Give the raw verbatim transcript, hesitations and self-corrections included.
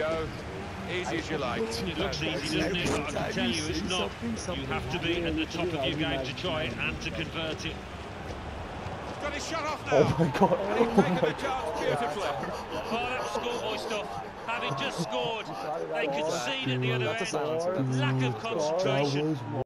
go. Easy as you like. It looks easy, doesn't it? But I can tell you it's not. You have to be at the top of your game to try it and to convert it. Got his shot off now. Oh my god. And he's taken the chance beautifully. Oh, that's schoolboy stuff. Having just scored, they concede at the other end. Lack of concentration.